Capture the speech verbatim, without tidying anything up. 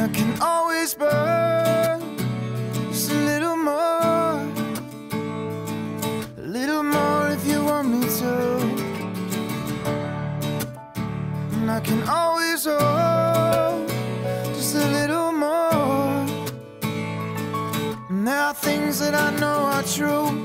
I can always burn just a little more, a little more if you want me to. And I can always hold just a little more. And there are things that I know are true,